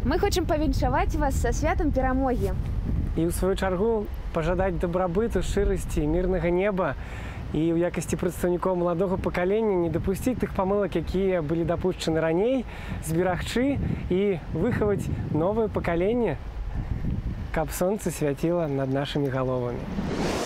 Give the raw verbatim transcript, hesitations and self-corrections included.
Мы хочам павіншаваць вас са святам перамогі. І ў сваю чаргу пажадаць дабрабыту, шчырасці, мірнага неба і ў якасці прадстаўнікоў маладога пакалення не дапусціць тых памылак, якія былі дапушчаны раней, зберагчы і выхаваць новае пакаленне, каб сонца свяціла над нашымі галовамі.